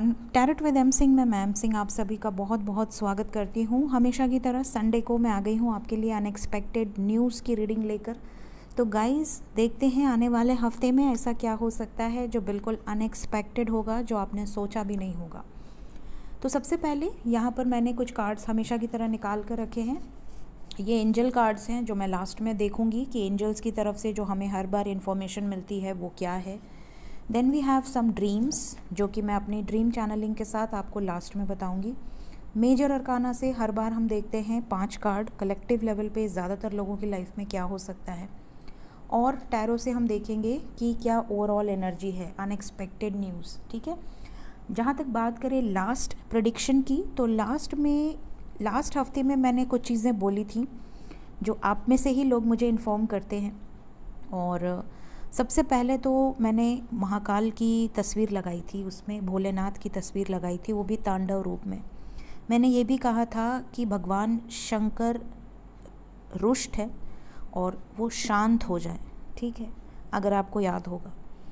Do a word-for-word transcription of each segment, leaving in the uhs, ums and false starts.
Everyone, tarot with M Singh में ma'am Singh आप सभी का बहुत बहुत स्वागत करती हूँ। हमेशा की तरह संडे को मैं आ गई हूँ आपके लिए अनएक्सपेक्टेड न्यूज़ की रीडिंग लेकर। तो गाइस देखते हैं आने वाले हफ्ते में ऐसा क्या हो सकता है जो बिल्कुल अनएक्सपेक्टेड होगा, जो आपने सोचा भी नहीं होगा। तो सबसे पहले यहाँ पर मैंने कुछ कार्ड्स हमेशा की तरह निकाल कर रखे हैं। ये एंजल कार्ड्स हैं जो मैं लास्ट में देखूँगी कि एंजल्स की तरफ से जो हमें हर बार इन्फॉर्मेशन मिलती है वो क्या है। Then we have some dreams जो कि मैं अपनी ड्रीम चैनलिंग के साथ आपको लास्ट में बताऊंगी। मेजर अरकाना से हर बार हम देखते हैं पांच कार्ड, कलेक्टिव लेवल पे ज़्यादातर लोगों की लाइफ में क्या हो सकता है, और टैरो से हम देखेंगे कि क्या ओवरऑल एनर्जी है, अनएक्सपेक्टेड न्यूज़। ठीक है, जहाँ तक बात करें लास्ट प्रेडिक्शन की, तो लास्ट में लास्ट हफ्ते में मैंने कुछ चीज़ें बोली थी जो आप में से ही लोग मुझे इन्फॉर्म करते हैं। और सबसे पहले तो मैंने महाकाल की तस्वीर लगाई थी, उसमें भोलेनाथ की तस्वीर लगाई थी, वो भी तांडव रूप में। मैंने ये भी कहा था कि भगवान शंकर रुष्ट है और वो शांत हो जाए। ठीक है, अगर आपको याद होगा।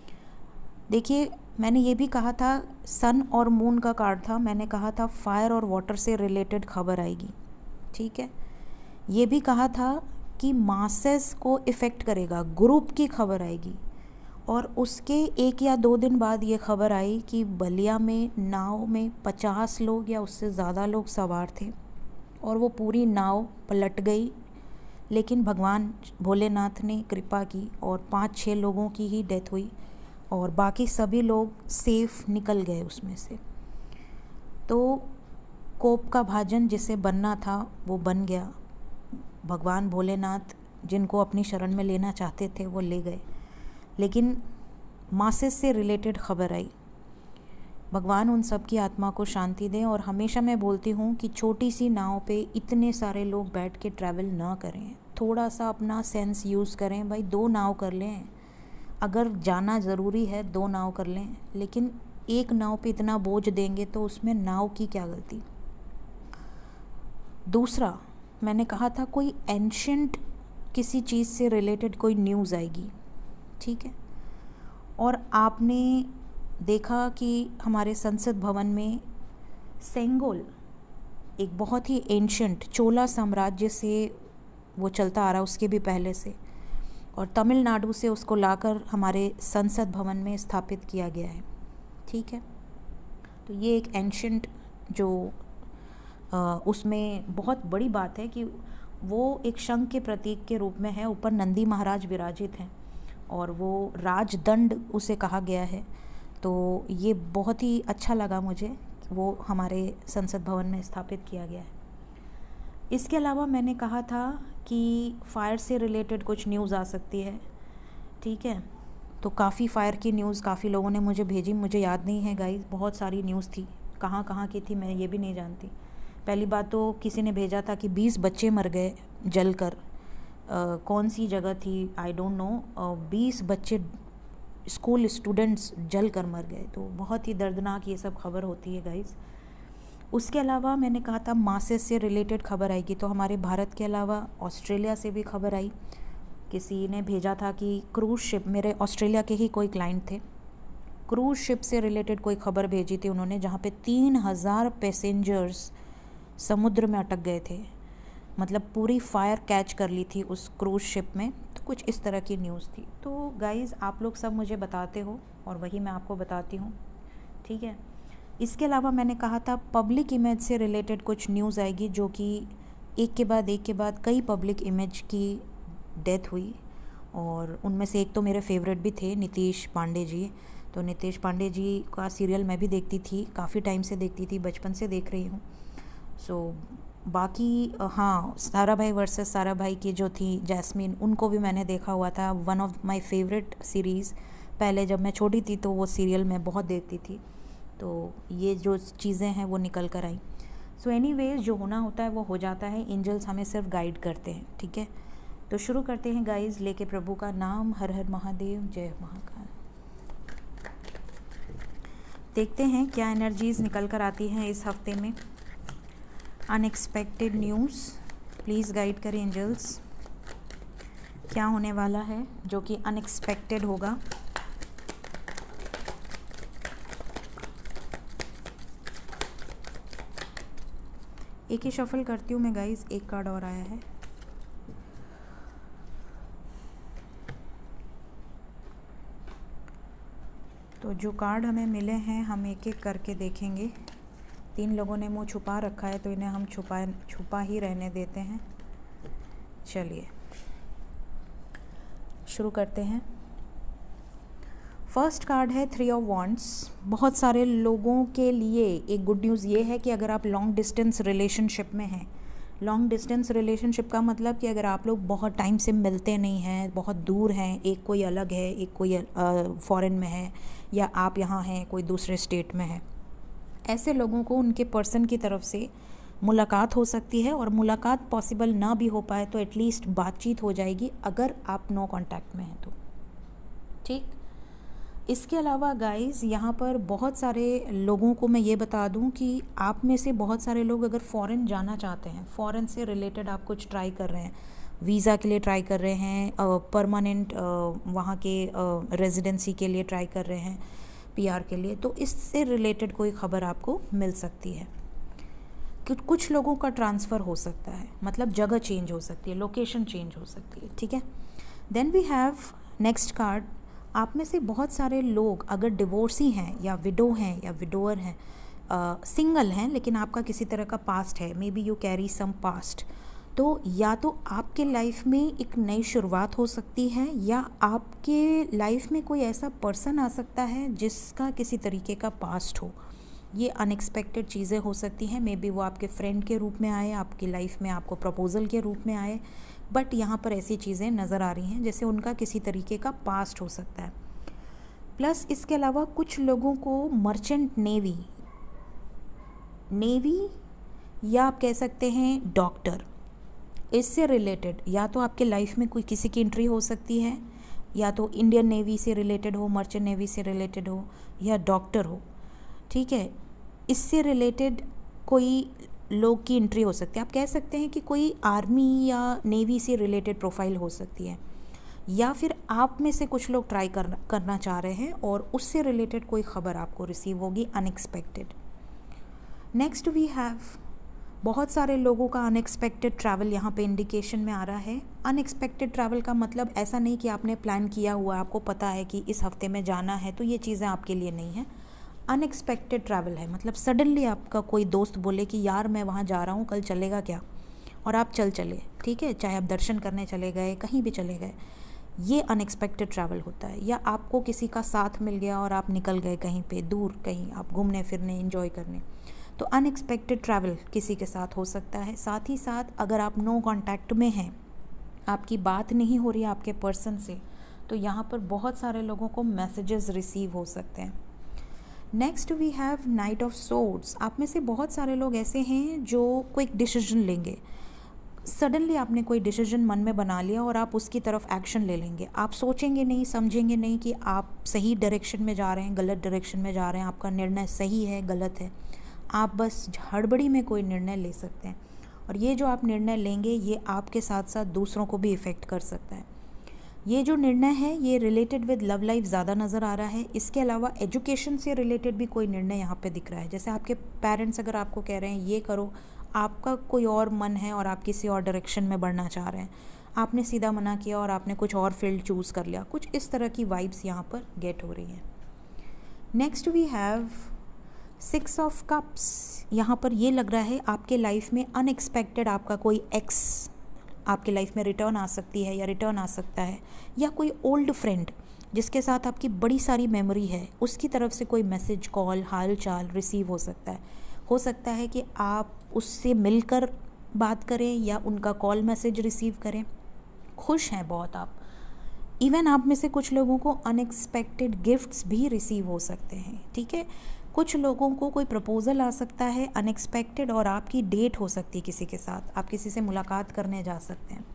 देखिए, मैंने ये भी कहा था, सन और मून का कार्ड था, मैंने कहा था फायर और वाटर से रिलेटेड खबर आएगी। ठीक है, ये भी कहा था कि मासेस को इफ़ेक्ट करेगा, ग्रुप की खबर आएगी। और उसके एक या दो दिन बाद ये खबर आई कि बलिया में नाव में पचास लोग या उससे ज़्यादा लोग सवार थे और वो पूरी नाव पलट गई, लेकिन भगवान भोलेनाथ ने कृपा की और पाँच छः लोगों की ही डेथ हुई और बाकी सभी लोग सेफ निकल गए उसमें से। तो कोप का भाजन जिसे बनना था वो बन गया। भगवान भोलेनाथ जिनको अपनी शरण में लेना चाहते थे वो ले गए, लेकिन मासेस से रिलेटेड खबर आई। भगवान उन सब की आत्मा को शांति दें। और हमेशा मैं बोलती हूँ कि छोटी सी नाव पे इतने सारे लोग बैठ के ट्रैवल ना करें, थोड़ा सा अपना सेंस यूज़ करें। भाई दो नाव कर लें, अगर जाना ज़रूरी है दो नाव कर लें, लेकिन एक नाव पे इतना बोझ देंगे तो उसमें नाव की क्या गलती। दूसरा, मैंने कहा था कोई एंशंट किसी चीज़ से रिलेटेड कोई न्यूज़ आएगी। ठीक है, और आपने देखा कि हमारे संसद भवन में सेंगोल एक बहुत ही एंशंट चोला साम्राज्य से वो चलता आ रहा, उसके भी पहले से, और तमिलनाडु से उसको लाकर हमारे संसद भवन में स्थापित किया गया है। ठीक है, तो ये एक एंशंट जो आ, उसमें बहुत बड़ी बात है कि वो एक शंख के प्रतीक के रूप में है, ऊपर नंदी महाराज विराजित हैं और वो राजदंड उसे कहा गया है। तो ये बहुत ही अच्छा लगा मुझे, वो हमारे संसद भवन में स्थापित किया गया है। इसके अलावा मैंने कहा था कि फायर से रिलेटेड कुछ न्यूज़ आ सकती है। ठीक है, तो काफ़ी फायर की न्यूज़ काफ़ी लोगों ने मुझे भेजी, मुझे याद नहीं है गाइस, बहुत सारी न्यूज़ थी, कहाँ कहाँ की थी मैं ये भी नहीं जानती। पहली बात तो किसी ने भेजा था कि बीस बच्चे मर गए जलकर, uh, कौन सी जगह थी आई डोंट नो, बीस बच्चे स्कूल स्टूडेंट्स जल कर मर गए। तो बहुत ही दर्दनाक ये सब खबर होती है गाइस। उसके अलावा मैंने कहा था मासेस से रिलेटेड खबर आएगी, तो हमारे भारत के अलावा ऑस्ट्रेलिया से भी खबर आई। किसी ने भेजा था कि क्रूज़ शिप, मेरे ऑस्ट्रेलिया के ही कोई क्लाइंट थे, क्रूज़ शिप से रिलेटेड कोई खबर भेजी थी उन्होंने, जहाँ पे तीन हज़ार पैसेंजर्स समुद्र में अटक गए थे, मतलब पूरी फायर कैच कर ली थी उस क्रूज़ शिप में। तो कुछ इस तरह की न्यूज़ थी। तो गाइज़ आप लोग सब मुझे बताते हो और वही मैं आपको बताती हूँ। ठीक है, इसके अलावा मैंने कहा था पब्लिक इमेज से रिलेटेड कुछ न्यूज़ आएगी, जो कि एक के बाद एक के बाद कई पब्लिक इमेज की डेथ हुई, और उनमें से एक तो मेरे फेवरेट भी थे, नीतीश पांडे जी। तो नीतीश पांडे जी का सीरियल मैं भी देखती थी, काफ़ी टाइम से देखती थी, बचपन से देख रही हूँ। सो so, बाकी हाँ, सारा भाई वर्सेस सारा भाई की जो थी जैस्मीन, उनको भी मैंने देखा हुआ था। One of my favourite series, पहले जब मैं छोटी थी तो वो सीरियल मैं बहुत देखती थी। तो ये जो चीज़ें हैं वो निकल कर आई। सो एनीवेज, जो होना होता है वो हो जाता है, एंजल्स हमें सिर्फ गाइड करते हैं। ठीक है, तो शुरू करते हैं गाइज, लेके प्रभु का नाम, हर हर महादेव, जय महाकाल। देखते हैं क्या एनर्जीज़ निकल कर आती हैं इस हफ्ते में। अनएक्सपेक्टेड न्यूज़ प्लीज़ गाइड करें एंजल्स, क्या होने वाला है जो कि अनएक्सपेक्टेड होगा। एक ही शफल करती हूँ मैं गाइस, एक कार्ड और आया है। तो जो कार्ड हमें मिले हैं हम एक एक करके देखेंगे। तीन लोगों ने मुंह छुपा रखा है तो इन्हें हम छुपा छुपा ही रहने देते हैं। चलिए शुरू करते हैं। फर्स्ट कार्ड है थ्री ऑफ वॉन्ड्स। बहुत सारे लोगों के लिए एक गुड न्यूज़ ये है कि अगर आप लॉन्ग डिस्टेंस रिलेशनशिप में हैं, लॉन्ग डिस्टेंस रिलेशनशिप का मतलब कि अगर आप लोग बहुत टाइम से मिलते नहीं हैं, बहुत दूर हैं, एक कोई अलग है, एक कोई फॉरेन में है, या आप यहाँ हैं कोई दूसरे स्टेट में है, ऐसे लोगों को उनके पर्सन की तरफ से मुलाकात हो सकती है। और मुलाकात पॉसिबल ना भी हो पाए तो एटलीस्ट बातचीत हो जाएगी अगर आप नो कांटेक्ट में हैं तो, ठीक। इसके अलावा गाइस यहाँ पर बहुत सारे लोगों को मैं ये बता दूँ कि आप में से बहुत सारे लोग अगर फ़ॉरेन जाना चाहते हैं, फ़ॉरेन से रिलेटेड आप कुछ ट्राई कर रहे हैं, वीज़ा के लिए ट्राई कर रहे हैं, परमानेंट वहाँ के रेजिडेंसी के लिए ट्राई कर रहे हैं, पीआर के लिए, तो इससे रिलेटेड कोई ख़बर आपको मिल सकती है। कुछ लोगों का ट्रांसफ़र हो सकता है, मतलब जगह चेंज हो सकती है, लोकेशन चेंज हो सकती है, ठीक है। Then we have next card. आप में से बहुत सारे लोग अगर डिवोर्सी हैं या विडो हैं या विडोअर हैं, सिंगल हैं लेकिन आपका किसी तरह का पास्ट है, maybe you carry some past, तो या तो आपके लाइफ में एक नई शुरुआत हो सकती है या आपके लाइफ में कोई ऐसा पर्सन आ सकता है जिसका किसी तरीके का पास्ट हो। ये अनएक्सपेक्टेड चीज़ें हो सकती हैं, मे बी वो आपके फ्रेंड के रूप में आए, आपकी लाइफ में आपको प्रपोजल के रूप में आए, बट यहाँ पर ऐसी चीज़ें नज़र आ रही हैं जैसे उनका किसी तरीके का पास्ट हो सकता है। प्लस इसके अलावा कुछ लोगों को मर्चेंट नेवी नेवी या आप कह सकते हैं डॉक्टर, इससे रिलेटेड या तो आपके लाइफ में कोई किसी की एंट्री हो सकती है, या तो इंडियन नेवी से रिलेटेड हो, मर्चेंट नेवी से रिलेटेड हो, या डॉक्टर हो, ठीक है। इससे रिलेटेड कोई लोग की एंट्री हो सकती है। आप कह सकते हैं कि कोई आर्मी या नेवी से रिलेटेड प्रोफाइल हो सकती है, या फिर आप में से कुछ लोग ट्राई करना करना चाह रहे हैं और उससे रिलेटेड कोई ख़बर आपको रिसीव होगी अनएक्सपेक्टेड। नेक्स्ट वी हैव बहुत सारे लोगों का अनएक्सपेक्टेड ट्रैवल यहाँ पे इंडिकेशन में आ रहा है। अनएक्सपेक्टेड ट्रैवल का मतलब ऐसा नहीं कि आपने प्लान किया हुआ, आपको पता है कि इस हफ्ते में जाना है तो ये चीज़ें आपके लिए नहीं हैं। अनएक्सपेक्टेड ट्रैवल है मतलब सडनली आपका कोई दोस्त बोले कि यार मैं वहाँ जा रहा हूँ, कल चलेगा क्या, और आप चल चले, ठीक है, चाहे आप दर्शन करने चले गए, कहीं भी चले गए, ये अनएक्सपेक्टेड ट्रैवल होता है। या आपको किसी का साथ मिल गया और आप निकल गए कहीं पे दूर, कहीं आप घूमने फिरने एंजॉय करने, तो अनएक्सपेक्टेड ट्रैवल किसी के साथ हो सकता है। साथ ही साथ अगर आप नो कांटेक्ट में हैं, आपकी बात नहीं हो रही है आपके पर्सन से, तो यहाँ पर बहुत सारे लोगों को मैसेजेस रिसीव हो सकते हैं। Next we have knight of swords. आप में से बहुत सारे लोग ऐसे हैं जो क्विक डिसीजन लेंगे। सडनली आपने कोई डिसीजन मन में बना लिया और आप उसकी तरफ एक्शन ले लेंगे। आप सोचेंगे नहीं, समझेंगे नहीं कि आप सही डायरेक्शन में जा रहे हैं, गलत डायरेक्शन में जा रहे हैं, आपका निर्णय सही है गलत है। आप बस हड़बड़ी में कोई निर्णय ले सकते हैं, और ये जो आप निर्णय लेंगे ये आपके साथ साथ दूसरों को भी इफ़ेक्ट कर सकता है। ये जो निर्णय है ये रिलेटेड विद लव लाइफ ज़्यादा नज़र आ रहा है। इसके अलावा एजुकेशन से रिलेटेड भी कोई निर्णय यहाँ पे दिख रहा है। जैसे आपके पेरेंट्स अगर आपको कह रहे हैं ये करो, आपका कोई और मन है और आप किसी और डायरेक्शन में बढ़ना चाह रहे हैं, आपने सीधा मना किया और आपने कुछ और फील्ड चूज़ कर लिया, कुछ इस तरह की वाइब्स यहाँ पर गेट हो रही हैं। Next we have six of cups. यहाँ पर ये लग रहा है आपके लाइफ में अनएक्सपेक्टेड आपका कोई एक्स आपके लाइफ में रिटर्न आ सकती है या रिटर्न आ सकता है, या कोई ओल्ड फ्रेंड जिसके साथ आपकी बड़ी सारी मेमोरी है, उसकी तरफ से कोई मैसेज, कॉल, हाल चाल रिसीव हो सकता है। हो सकता है कि आप उससे मिलकर बात करें या उनका कॉल मैसेज रिसीव करें। खुश हैं बहुत आप। इवन आप में से कुछ लोगों को अनएक्सपेक्टेड गिफ्ट्स भी रिसीव हो सकते हैं, ठीक है। कुछ लोगों को कोई प्रपोज़ल आ सकता है अनएक्सपेक्टेड, और आपकी डेट हो सकती है किसी के साथ, आप किसी से मुलाकात करने जा सकते हैं।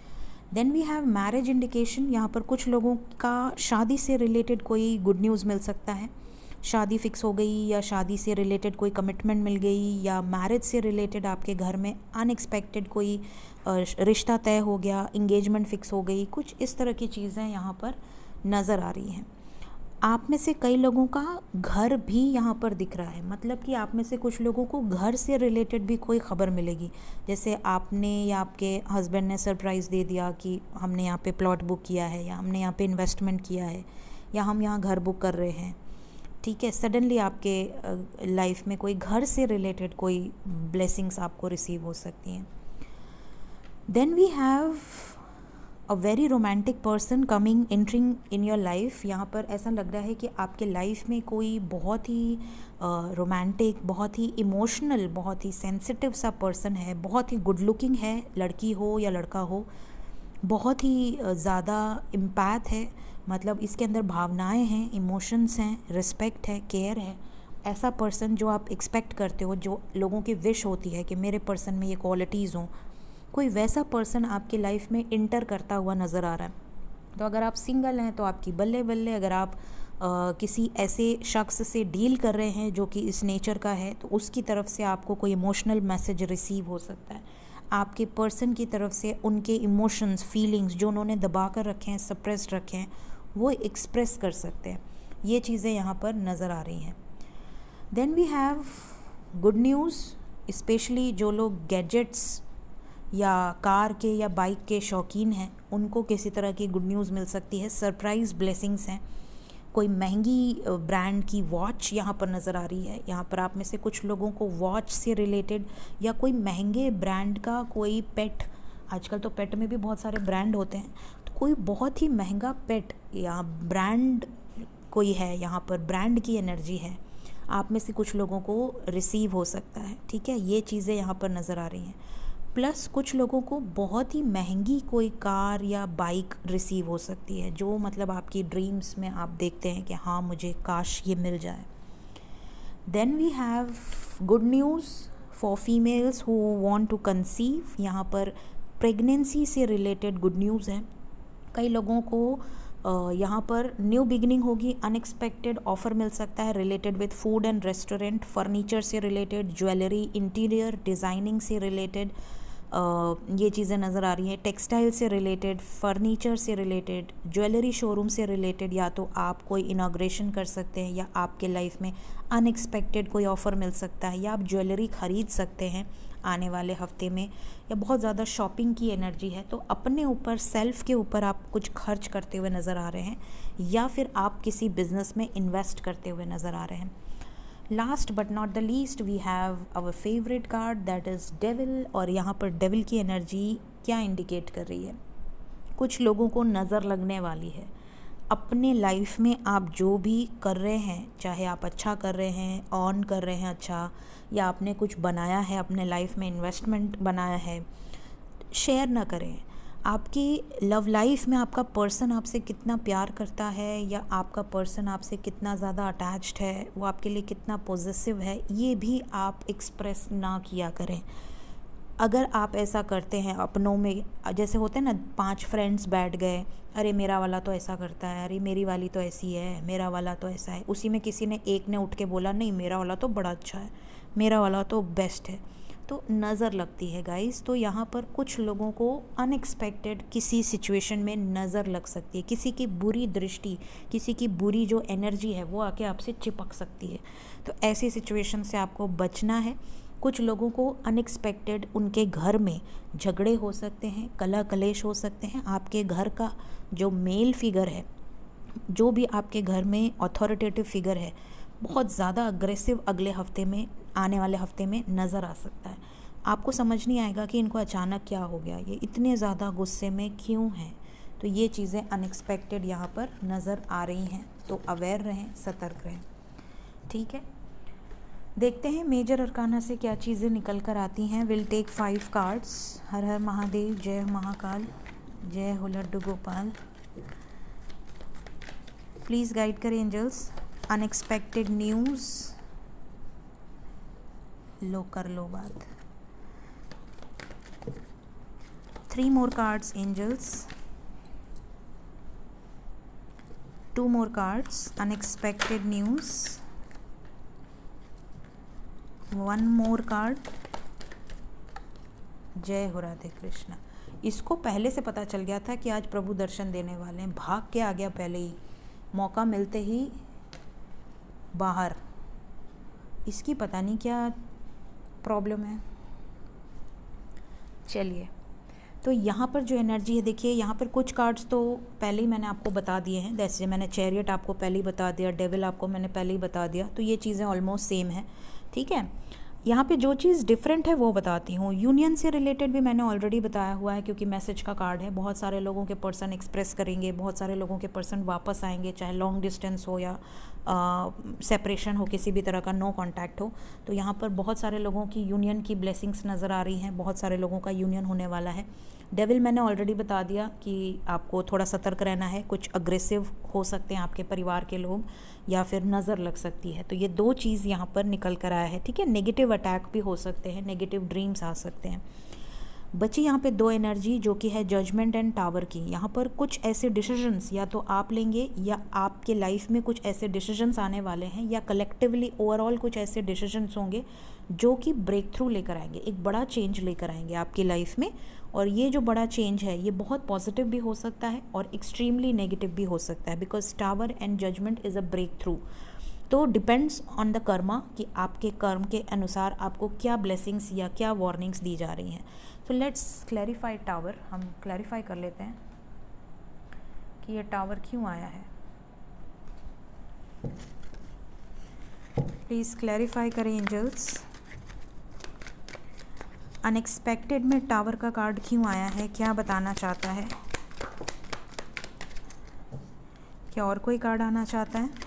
Then we have marriage indication. यहाँ पर कुछ लोगों का शादी से रिलेटेड कोई गुड न्यूज़ मिल सकता है। शादी फिक्स हो गई, या शादी से रिलेटेड कोई कमिटमेंट मिल गई, या मैरिज से रिलेटेड आपके घर में अनएक्सपेक्टेड कोई रिश्ता तय हो गया, इंगेजमेंट फिक्स हो गई, कुछ इस तरह की चीज़ें यहाँ पर नज़र आ रही हैं। आप में से कई लोगों का घर भी यहाँ पर दिख रहा है, मतलब कि आप में से कुछ लोगों को घर से रिलेटेड भी कोई ख़बर मिलेगी। जैसे आपने या आपके हस्बैंड ने सरप्राइज़ दे दिया कि हमने यहाँ पे प्लॉट बुक किया है, या हमने यहाँ पे इन्वेस्टमेंट किया है, या हम यहाँ घर बुक कर रहे हैं, ठीक है। सडनली आपके लाइफ में कोई घर से रिलेटेड कोई ब्लेसिंग्स आपको रिसीव हो सकती हैं। Then we have a very romantic person coming entering in your life. यहाँ पर ऐसा लग रहा है कि आपके लाइफ में कोई बहुत ही रोमांटिक, uh, बहुत ही इमोशनल, बहुत ही सेंसिटिव सा पर्सन है, बहुत ही गुड लुकिंग है, लड़की हो या लड़का हो, बहुत ही ज़्यादा इम्पैथ है, मतलब इसके अंदर भावनाएं हैं, इमोशंस हैं, रिस्पेक्ट है, केयर है। ऐसा पर्सन जो आप एक्सपेक्ट करते हो, जो लोगों की विश होती है कि मेरे पर्सन में ये क्वालिटीज़ हों, कोई वैसा पर्सन आपकी लाइफ में इंटर करता हुआ नज़र आ रहा है। तो अगर आप सिंगल हैं तो आपकी बल्ले बल्ले, अगर आप आ, किसी ऐसे शख्स से डील कर रहे हैं जो कि इस नेचर का है, तो उसकी तरफ से आपको कोई इमोशनल मैसेज रिसीव हो सकता है। आपके पर्सन की तरफ से उनके इमोशंस, फीलिंग्स जो उन्होंने दबा कर रखे हैं, सप्रेस्ड रखे हैं, वो एक्सप्रेस कर सकते हैं। ये चीज़ें यहाँ पर नज़र आ रही हैं। Then we have good news, specially जो लोग गैजेट्स या कार के या बाइक के शौकीन हैं, उनको किसी तरह की गुड न्यूज़ मिल सकती है। सरप्राइज़ ब्लेसिंग्स हैं। कोई महंगी ब्रांड की वॉच यहाँ पर नज़र आ रही है। यहाँ पर आप में से कुछ लोगों को वॉच से रिलेटेड या कोई महंगे ब्रांड का कोई पेट, आजकल तो पेट में भी बहुत सारे ब्रांड होते हैं, तो कोई बहुत ही महंगा पेट या ब्रांड कोई है, यहाँ पर ब्रांड की एनर्जी है, आप में से कुछ लोगों को रिसीव हो सकता है, ठीक है। ये चीज़ें यहाँ पर नज़र आ रही हैं। प्लस कुछ लोगों को बहुत ही महंगी कोई कार या बाइक रिसीव हो सकती है, जो मतलब आपकी ड्रीम्स में आप देखते हैं कि हाँ मुझे काश ये मिल जाए। Then we have good news for females who want to conceive. यहाँ पर प्रेगनेंसी से रिलेटेड गुड न्यूज़ है। कई लोगों को यहाँ पर न्यू बिगिनिंग होगी, अनएक्सपेक्टेड ऑफ़र मिल सकता है related with food and restaurant, furniture से रिलेटेड, ज्वेलरी, इंटीरियर डिज़ाइनिंग से रिलेटेड Uh, ये चीज़ें नज़र आ रही हैं। टेक्सटाइल से रिलेटेड, फर्नीचर से रिलेटेड, ज्वेलरी शोरूम से रिलेटेड, या तो आप कोई इनाग्रेशन कर सकते हैं, या आपके लाइफ में अनएक्सपेक्टेड कोई ऑफ़र मिल सकता है, या आप ज्वेलरी ख़रीद सकते हैं आने वाले हफ्ते में, या बहुत ज़्यादा शॉपिंग की एनर्जी है, तो अपने ऊपर, सेल्फ़ के ऊपर आप कुछ खर्च करते हुए नज़र आ रहे हैं, या फिर आप किसी बिज़नेस में इन्वेस्ट करते हुए नज़र आ रहे हैं। Last but not the least we have our favourite card, that is devil. और यहाँ पर डेविल की एनर्जी क्या इंडिकेट कर रही है? कुछ लोगों को नज़र लगने वाली है। अपने लाइफ में आप जो भी कर रहे हैं, चाहे आप अच्छा कर रहे हैं, ऑन कर रहे हैं अच्छा, या आपने कुछ बनाया है अपने लाइफ में, इन्वेस्टमेंट बनाया है, शेयर ना करें। आपकी लव लाइफ में आपका पर्सन आपसे कितना प्यार करता है, या आपका पर्सन आपसे कितना ज़्यादा अटैच्ड है, वो आपके लिए कितना पॉजिटिव है, ये भी आप एक्सप्रेस ना किया करें। अगर आप ऐसा करते हैं अपनों में, जैसे होते हैं ना, पांच फ्रेंड्स बैठ गए, अरे मेरा वाला तो ऐसा करता है, अरे मेरी वाली तो ऐसी है, मेरा वाला तो ऐसा है, उसी में किसी ने एक ने उठ के बोला नहीं मेरा वाला तो बड़ा अच्छा है, मेरा वाला तो बेस्ट है, तो नज़र लगती है गाइस। तो यहाँ पर कुछ लोगों को अनएक्सपेक्टेड किसी सिचुएशन में नज़र लग सकती है, किसी की बुरी दृष्टि, किसी की बुरी जो एनर्जी है वो आके आपसे चिपक सकती है। तो ऐसी सिचुएशन से आपको बचना है। कुछ लोगों को अनएक्सपेक्टेड उनके घर में झगड़े हो सकते हैं, कलह कलेश हो सकते हैं। आपके घर का जो मेल फिगर है, जो भी आपके घर में अथॉरिटेटिव फिगर है, बहुत ज़्यादा अग्रेसिव अगले हफ्ते में, आने वाले हफ्ते में नज़र आ सकता है। आपको समझ नहीं आएगा कि इनको अचानक क्या हो गया, ये इतने ज़्यादा गुस्से में क्यों हैं। तो ये चीज़ें अनएक्सपेक्टेड यहाँ पर नज़र आ रही हैं, तो अवेयर रहें, सतर्क रहें, ठीक है। देखते हैं मेजर अरकाना से क्या चीज़ें निकल कर आती हैं। Will take five cards. Har Har Mahadev, जय महाकाल, जय हो लड्डू गोपाल। प्लीज़ गाइड करें एंजल्स। अनएक्सपेक्टेड न्यूज़, लो कर लो बात। Three more cards angels, two more cards unexpected news, one more card. जय हो राधे कृष्णा। इसको पहले से पता चल गया था कि आज प्रभु दर्शन देने वाले हैं, भाग के आ गया पहले ही, मौका मिलते ही बाहर, इसकी पता नहीं क्या प्रॉब्लम है। चलिए, तो यहाँ पर जो एनर्जी है देखिए, यहाँ पर कुछ कार्ड्स तो पहले ही मैंने आपको बता दिए हैं। जैसे मैंने चैरियट आपको पहले ही बता दिया, डेविल आपको मैंने पहले ही बता दिया, तो ये चीज़ें ऑलमोस्ट सेम है, ठीक है। यहाँ पे जो चीज़ डिफरेंट है वो बताती हूँ। यूनियन से रिलेटेड भी मैंने ऑलरेडी बताया हुआ है, क्योंकि मैसेज का कार्ड है। बहुत सारे लोगों के पर्सन एक्सप्रेस करेंगे, बहुत सारे लोगों के पर्सन वापस आएंगे, चाहे लॉन्ग डिस्टेंस हो या सेपरेशन हो, किसी भी तरह का नो कांटेक्ट हो। तो यहाँ पर बहुत सारे लोगों की यूनियन की ब्लेसिंग्स नज़र आ रही हैं, बहुत सारे लोगों का यूनियन होने वाला है। डेविल मैंने ऑलरेडी बता दिया कि आपको थोड़ा सतर्क रहना है, कुछ अग्रेसिव हो सकते हैं आपके परिवार के लोग, या फिर नज़र लग सकती है। तो ये दो चीज़ यहाँ पर निकल कर आया है, ठीक है। नेगेटिव अटैक भी हो सकते हैं, नेगेटिव ड्रीम्स आ सकते हैं। बची यहाँ पे दो एनर्जी, जो कि है जजमेंट एंड टावर की। यहाँ पर कुछ ऐसे डिसीजंस या तो आप लेंगे, या आपके लाइफ में कुछ ऐसे डिसीजंस आने वाले हैं, या कलेक्टिवली ओवरऑल कुछ ऐसे डिसीजंस होंगे जो कि ब्रेक थ्रू लेकर आएंगे, एक बड़ा चेंज लेकर आएंगे आपकी लाइफ में। और ये जो बड़ा चेंज है ये बहुत पॉजिटिव भी हो सकता है और एक्सट्रीमली नेगेटिव भी हो सकता है, because tower and judgement is a breakthrough. तो डिपेंड्स ऑन द कर्मा कि आपके कर्म के अनुसार आपको क्या ब्लेसिंग्स या क्या वार्निंग्स दी जा रही हैं। तो लेट्स क्लैरिफाई टावर। हम क्लैरिफाई कर लेते हैं कि ये टावर क्यों आया है। प्लीज़ क्लैरिफाई करें एंजल्स। अनएक्सपेक्टेड में टावर का कार्ड क्यों आया है, क्या बताना चाहता है? क्या और कोई कार्ड आना चाहता है?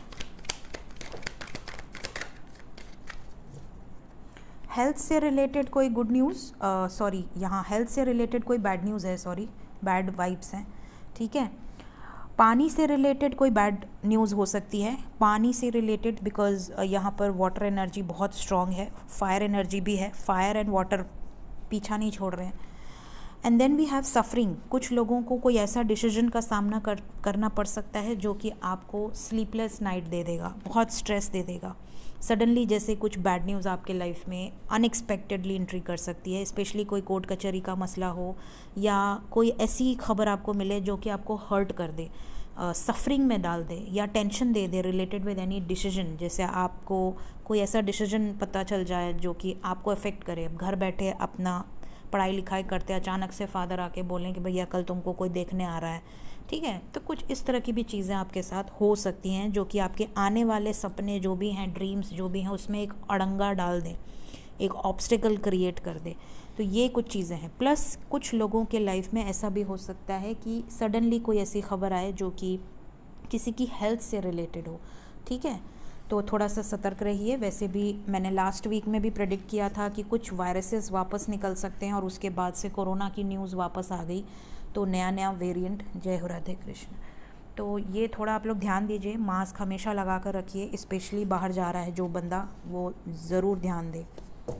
हेल्थ से रिलेटेड कोई गुड न्यूज़, सॉरी यहाँ हेल्थ से रिलेटेड कोई बैड न्यूज़ है, सॉरी बैड वाइब्स हैं, ठीक है। पानी से रिलेटेड कोई बैड न्यूज़ हो सकती है, पानी से रिलेटेड, बिकॉज यहाँ पर वाटर एनर्जी बहुत स्ट्रॉन्ग है, फायर एनर्जी भी है, फायर एंड वाटर पीछा नहीं छोड़ रहे हैं। And then we have suffering. कुछ लोगों को कोई ऐसा डिसीजन का सामना कर करना पड़ सकता है जो कि आपको स्लीपलेस नाइट दे देगा, बहुत स्ट्रेस दे देगा। सडनली जैसे कुछ बैड न्यूज़ आपके लाइफ में अनएक्सपेक्टेडली एंट्री कर सकती है, स्पेशली कोई कोर्ट कचहरी का मसला हो, या कोई ऐसी खबर आपको मिले जो कि आपको हर्ट कर दे, सफरिंग uh, में डाल दे, या टेंशन दे दे रिलेटेड विद एनी डिसीजन। जैसे आपको कोई ऐसा डिसीजन पता चल जाए जो कि आपको अफेक्ट करे। अब घर बैठे अपना पढ़ाई लिखाई करते अचानक से फादर आके बोलें कि भैया कल तुमको कोई देखने आ रहा है, ठीक है। तो कुछ इस तरह की भी चीज़ें आपके साथ हो सकती हैं जो कि आपके आने वाले सपने जो भी हैं, ड्रीम्स जो भी हैं, उसमें एक अड़ंगा डाल दें, एक ऑब्स्टिकल क्रिएट कर दे। तो ये कुछ चीज़ें हैं। प्लस कुछ लोगों के लाइफ में ऐसा भी हो सकता है कि सडनली कोई ऐसी खबर आए जो कि किसी की हेल्थ से रिलेटेड हो, ठीक है। तो थोड़ा सा सतर्क रहिए। वैसे भी मैंने लास्ट वीक में भी प्रेडिक्ट किया था कि कुछ वायरसेस वापस निकल सकते हैं, और उसके बाद से कोरोना की न्यूज़ वापस आ गई, तो नया नया वेरिएंट। जय हो राधे कृष्ण। तो ये थोड़ा आप लोग ध्यान दीजिए, मास्क हमेशा लगा कर रखिए, स्पेशली बाहर जा रहा है जो बंदा, वो ज़रूर ध्यान दे।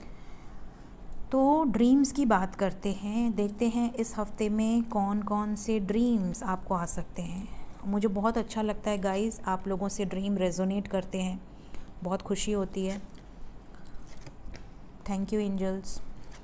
तो ड्रीम्स की बात करते हैं, देखते हैं इस हफ्ते में कौन कौन से ड्रीम्स आपको आ सकते हैं। मुझे बहुत अच्छा लगता है गाइस, आप लोगों से ड्रीम रेजोनेट करते हैं, बहुत खुशी होती है। Thank you angels.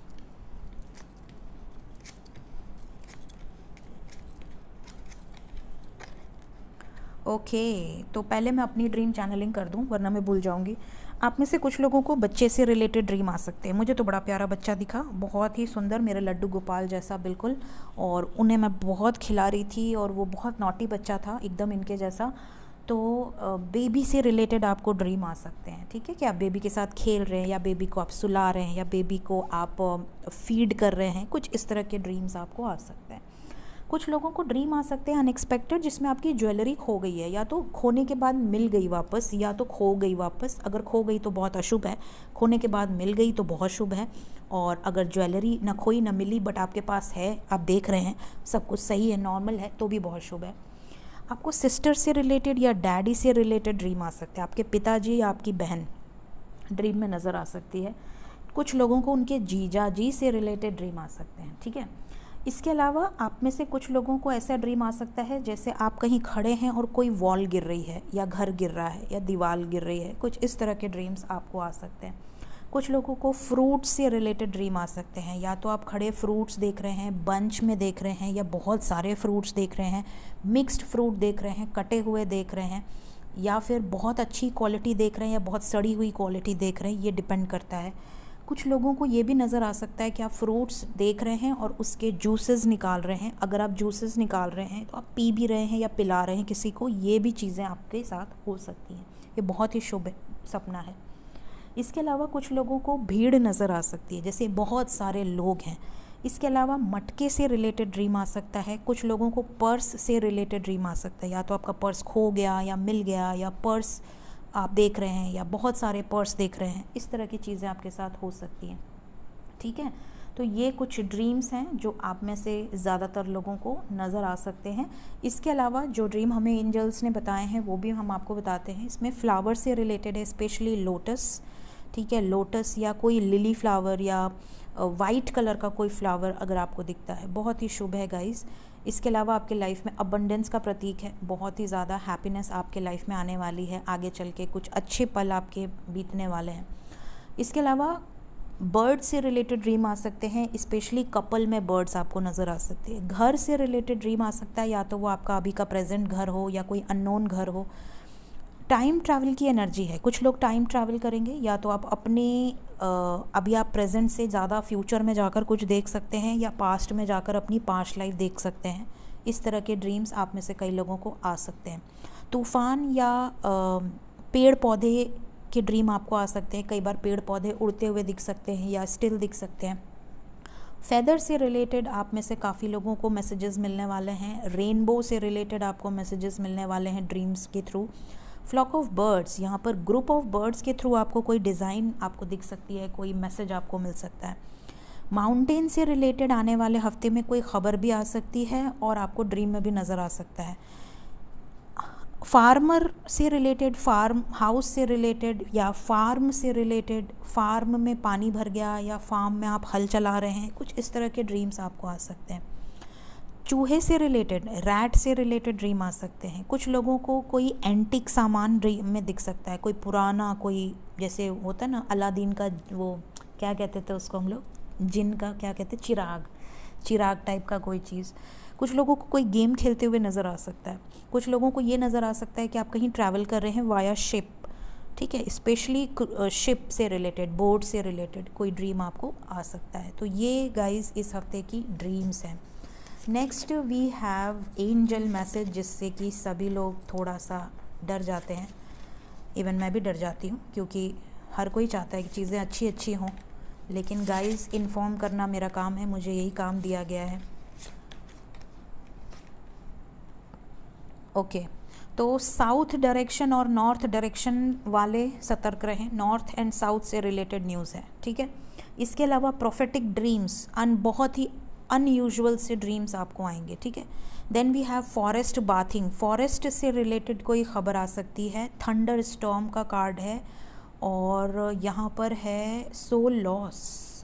ओके, तो पहले मैं अपनी ड्रीम चैनलिंग कर दूं, वरना मैं भूल जाऊंगी। आप में से कुछ लोगों को बच्चे से रिलेटेड ड्रीम आ सकते हैं। मुझे तो बड़ा प्यारा बच्चा दिखा, बहुत ही सुंदर, मेरे लड्डू गोपाल जैसा बिल्कुल, और उन्हें मैं बहुत खिला रही थी, और वो बहुत नॉटी बच्चा था, एकदम इनके जैसा। तो बेबी से रिलेटेड आपको ड्रीम आ सकते हैं, ठीक है। कि आप बेबी के साथ खेल रहे हैं, या बेबी को आप सुला रहे हैं, या बेबी को आप फीड कर रहे हैं, कुछ इस तरह के ड्रीम्स आपको आ सकते हैं। कुछ लोगों को ड्रीम आ सकते हैं अनएक्सपेक्टेड, जिसमें आपकी ज्वेलरी खो गई है, या तो खोने के बाद मिल गई वापस, या तो खो गई वापस। अगर खो गई तो बहुत अशुभ है, खोने के बाद मिल गई तो बहुत शुभ है। और अगर ज्वेलरी ना खोई ना मिली बट आपके पास है, आप देख रहे हैं सब कुछ सही है, नॉर्मल है, तो भी बहुत शुभ है। आपको सिस्टर से रिलेटेड या डैडी से रिलेटेड ड्रीम आ सकते हैं, आपके पिताजी या आपकी बहन ड्रीम में नज़र आ सकती है। कुछ लोगों को उनके जीजा जी से रिलेटेड ड्रीम आ सकते हैं, ठीक है। इसके अलावा आप में से कुछ लोगों को ऐसा ड्रीम आ सकता है जैसे आप कहीं खड़े हैं और कोई वॉल गिर रही है, या घर गिर रहा है, या दीवार गिर रही है, कुछ इस तरह के ड्रीम्स आपको आ सकते हैं। कुछ लोगों को फ्रूट्स से रिलेटेड ड्रीम आ सकते हैं, या तो आप खड़े फ्रूट्स देख रहे हैं, बंच में देख रहे हैं, या बहुत सारे फ्रूट्स देख रहे हैं, मिक्स्ड फ्रूट देख रहे हैं, कटे हुए देख रहे हैं, या फिर बहुत अच्छी क्वालिटी देख रहे हैं या बहुत सड़ी हुई क्वालिटी देख रहे हैं, ये डिपेंड करता है। कुछ लोगों को ये भी नज़र आ सकता है कि आप फ्रूट्स देख रहे हैं और उसके जूसेस निकाल रहे हैं। अगर आप जूसेस निकाल रहे हैं तो आप पी भी रहे हैं या पिला रहे हैं किसी को, ये भी चीज़ें आपके साथ हो सकती हैं। ये बहुत ही शुभ सपना है। इसके अलावा कुछ लोगों को भीड़ नज़र आ सकती है, जैसे बहुत सारे लोग हैं। इसके अलावा मटके से रिलेटेड ड्रीम आ सकता है। कुछ लोगों को पर्स से रिलेटेड ड्रीम आ सकता है, या तो आपका पर्स खो गया या मिल गया, या पर्स आप देख रहे हैं या बहुत सारे पर्स देख रहे हैं। इस तरह की चीज़ें आपके साथ हो सकती हैं, ठीक है। तो ये कुछ ड्रीम्स हैं जो आप में से ज़्यादातर लोगों को नज़र आ सकते हैं। इसके अलावा जो ड्रीम हमें एंजल्स ने बताए हैं वो भी हम आपको बताते हैं। इसमें फ्लावर से रिलेटेड है, स्पेशली लोटस, ठीक है। लोटस या कोई लिली फ्लावर या वाइट कलर का कोई फ्लावर अगर आपको दिखता है, बहुत ही शुभ है गाइस। इसके अलावा आपके लाइफ में अबंडेंस का प्रतीक है, बहुत ही ज़्यादा हैप्पीनेस आपके लाइफ में आने वाली है। आगे चल के कुछ अच्छे पल आपके बीतने वाले हैं। इसके अलावा बर्ड से रिलेटेड ड्रीम आ सकते हैं, स्पेशली कपल में बर्ड्स आपको नज़र आ सकते हैं। घर से रिलेटेड ड्रीम आ सकता है, या तो वो आपका अभी का प्रेजेंट घर हो या कोई अननोन घर हो। टाइम ट्रैवल की एनर्जी है, कुछ लोग टाइम ट्रैवल करेंगे, या तो आप अपने अभी आप प्रेजेंट से ज़्यादा फ्यूचर में जाकर कुछ देख सकते हैं, या पास्ट में जाकर अपनी पास्ट लाइफ देख सकते हैं। इस तरह के ड्रीम्स आप में से कई लोगों को आ सकते हैं। तूफ़ान या पेड़ पौधे के ड्रीम आपको आ सकते हैं। कई बार पेड़ पौधे उड़ते हुए दिख सकते हैं या स्टिल दिख सकते हैं। फेदर से रिलेटेड आप में से काफ़ी लोगों को मैसेजेस मिलने वाले हैं। रेनबो से रिलेटेड आपको मैसेजेस मिलने वाले हैं ड्रीम्स के थ्रू। फ्लॉक ऑफ बर्ड्स, यहाँ पर ग्रुप ऑफ बर्ड्स के थ्रू आपको कोई डिज़ाइन आपको दिख सकती है, कोई मैसेज आपको मिल सकता है। माउंटेन से रिलेटेड आने वाले हफ्ते में कोई ख़बर भी आ सकती है और आपको ड्रीम में भी नज़र आ सकता है। फार्मर से रिलेटेड, फार्म हाउस से रिलेटेड या फार्म से रिलेटेड, फार्म में पानी भर गया या फार्म में आप हल चला रहे हैं, कुछ इस तरह के ड्रीम्स आपको आ सकते हैं। चूहे से रिलेटेड, रैट से रिलेटेड ड्रीम आ सकते हैं। कुछ लोगों को कोई एंटिक सामान ड्रीम में दिख सकता है, कोई पुराना, कोई जैसे होता है ना अलादीन का, वो क्या कहते थे उसको हम लोग, जिन का क्या कहते, चिराग, चिराग टाइप का कोई चीज़। कुछ लोगों को कोई गेम खेलते हुए नज़र आ सकता है। कुछ लोगों को ये नज़र आ सकता है कि आप कहीं ट्रैवल कर रहे हैं वाया शिप, ठीक है। स्पेशली शिप से रिलेटेड, बोट से रिलेटेड कोई ड्रीम आपको आ सकता है। तो ये गाइस इस हफ्ते की ड्रीम्स हैं। Next we have angel message, जिससे कि सभी लोग थोड़ा सा डर जाते हैं। इवन मैं भी डर जाती हूँ, क्योंकि हर कोई चाहता है कि चीज़ें अच्छी अच्छी हों, लेकिन गाइस इन्फॉर्म करना मेरा काम है, मुझे यही काम दिया गया है। ओके okay, तो साउथ डायरेक्शन और नॉर्थ डायरेक्शन वाले सतर्क रहें। नॉर्थ एंड साउथ से रिलेटेड न्यूज़ है, ठीक है। इसके अलावा प्रोफेटिक ड्रीम्स, अन बहुत ही अनयूजुअल से ड्रीम्स आपको आएंगे, ठीक है। Then we have forest bathing, forest से रिलेटेड कोई ख़बर आ सकती है। थंडर स्टॉर्म का कार्ड है और यहाँ पर है सोल लॉस,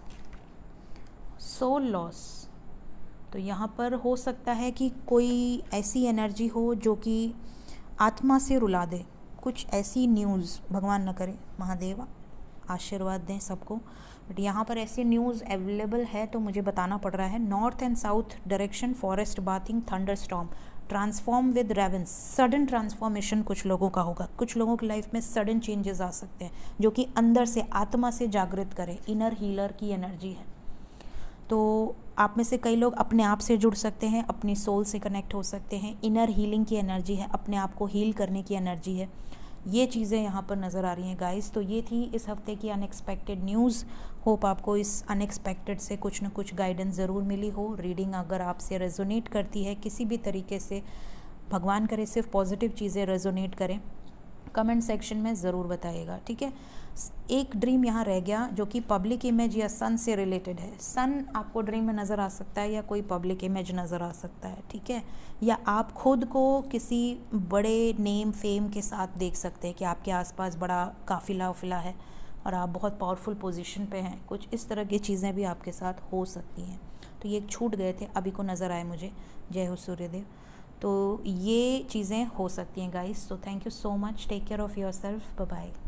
सोल लॉस। तो यहाँ पर हो सकता है कि कोई ऐसी एनर्जी हो जो कि आत्मा से रुला दे, कुछ ऐसी न्यूज़, भगवान न करे, महादेव आशीर्वाद दें सबको, बट यहाँ पर ऐसी न्यूज़ अवेलेबल है तो मुझे बताना पड़ रहा है। North and south direction, forest bathing, thunder storm, transform with ravens, sudden transformation कुछ लोगों का होगा। कुछ लोगों की लाइफ में सडन चेंजेस आ सकते हैं जो कि अंदर से, आत्मा से जागृत करें। इनर हीलर की एनर्जी है। तो आप में से कई लोग अपने आप से जुड़ सकते हैं, अपनी सोल से कनेक्ट हो सकते हैं। इनर हीलिंग की एनर्जी है, अपने आप को हील करने की एनर्जी है। ये चीज़ें यहाँ पर नज़र आ रही हैं गाइस। तो ये थी इस हफ्ते की अनएक्सपेक्टेड न्यूज़। होप आपको इस अनएक्सपेक्टेड से कुछ ना कुछ गाइडेंस ज़रूर मिली हो। रीडिंग अगर आपसे रेजोनेट करती है किसी भी तरीके से, भगवान करे सिर्फ पॉजिटिव चीज़ें रेजोनेट करें, कमेंट सेक्शन में ज़रूर बताइएगा, ठीक है। एक ड्रीम यहाँ रह गया जो कि पब्लिक इमेज या सन से रिलेटेड है। सन आपको ड्रीम में नज़र आ सकता है या कोई पब्लिक इमेज नज़र आ सकता है, ठीक है। या आप खुद को किसी बड़े नेम फेम के साथ देख सकते हैं कि आपके आसपास बड़ा काफिला उफिला है और आप बहुत पावरफुल पोजीशन पे हैं। कुछ इस तरह की चीज़ें भी आपके साथ हो सकती हैं। तो ये छूट गए थे, अभी को नज़र आए मुझे। जय हो सूर्यदेव। तो ये चीज़ें हो सकती हैं guys. So thank you so much, take care of yourself, bye bye.